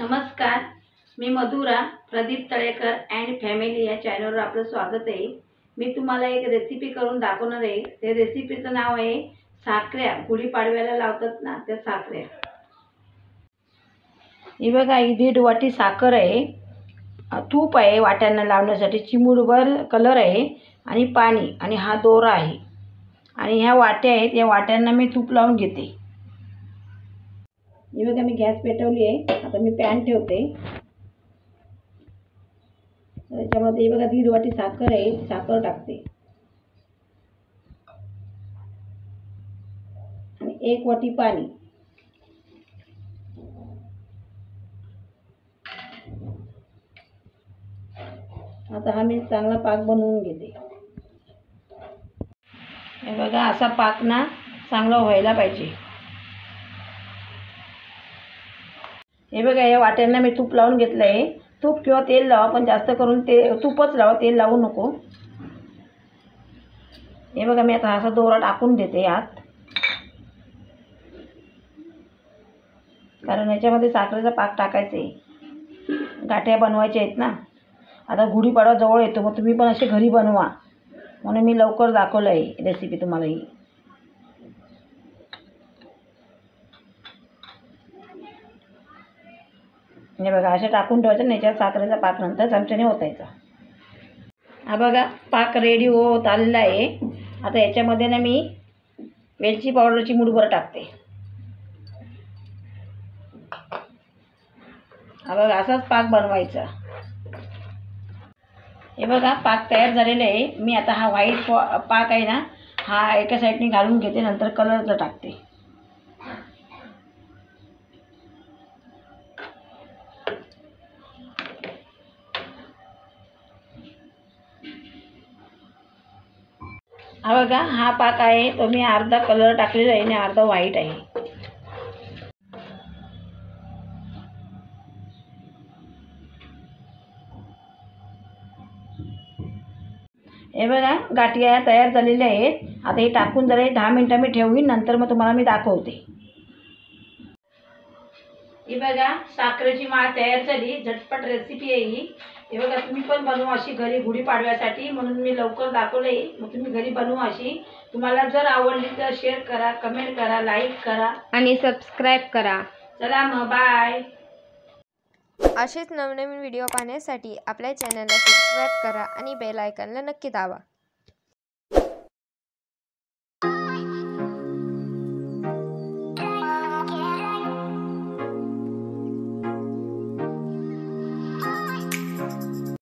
नमस्कार, मी Madhura Pradeep Talekar and family या चॅनलवर आपलं स्वागत आहे। मी तुम्हाला एक रेसिपी करून दाखवणार आहे। त्या रेसिपीचं नाव आहे साखऱ्या। गुढीपाडव्याला लावतात ना त्या साखऱ्या। ही बघा, ही 1.5 वाटी साखर आहे, तूप आहे वाट्यांना लावण्यासाठी, चिमूटभर कलर आहे आणि पाणी आणि हा दोरा आहे आणि ह्या वाट्या आहेत। या वाट्यांना मी तूप लावून घेते। हे बघा, मी गॅस पेटवली आहे। आता मी पॅन ठेवते। त्याच्यामध्ये हे बघा 1.5 वाटी साखर आहे, साखर टाकते आणि 1 वाटी पाणी। आता हा मी चांगला पाक बनवून घेते। हे बघा, असा पाक ना चांगला व्हायला पाहिजे। हे बघा, या वाट्यांना मी तूप लावून घेतलं आहे। तूप किंवा तेल लावा, पण जास्त करून तूपच लावा, तेल लावू नको। हे बघा, मी आता असा दोरा टाकून देते यात, कारण याच्यामध्ये साखरेचा पाक टाकायचा आहे। गाठ्या बनवायच्या आहेत ना। आता गुढीपाडवा जवळ येतो, मग तुम्ही पण असे घरी बनवा, म्हणून मी लवकर दाखवलं आहे रेसिपी तुम्हाला ही। हे बघा, असे टाकून ठेवायचं आणि याच्यात साखरेचा पाक नंतर चमच्याने ओतायचा। हा बघा, पाक रेडी होत आलेला आहे। आता याच्यामध्ये ना मी वेलची पावडरची चिमूटभर टाकते। हा बघा, असाच पाक बनवायचा। हे बघा, पाक तयार झालेला आहे। मी आता हा व्हाईट पाक आहे ना, हा एका साईडने घालून घेते, नंतर कलरचं टाकते। हा बघा, हा पाक आहे तो मी अर्धा कलर टाकलेला आहे आणि अर्धा व्हाईट आहे। हे बघा, गाठिया तयार झालेल्या आहेत। आता हे टाकून जरा 10 मिनिटं मी ठेवीन, नंतर मग तुम्हाला मी दाखवते। हे बघा, साखरेची माळ तयार झाली। झटपट रेसिपी आहे ही। हे बघा, तुम्ही पण बनवा अशी घरी गुढीपाडव्यासाठी, म्हणून मी लवकर दाखवलं आहे। मग तुम्ही घरी बनवा अशी। तुम्हाला जर आवडली तर शेअर करा, कमेंट करा, लाईक करा आणि सबस्क्राईब करा। चला मग, बाय। असेच नवनवीन व्हिडिओ पाहण्यासाठी आपल्या चॅनलला सबस्क्राईब करा आणि बेल आयकॉनला नक्की दाबा।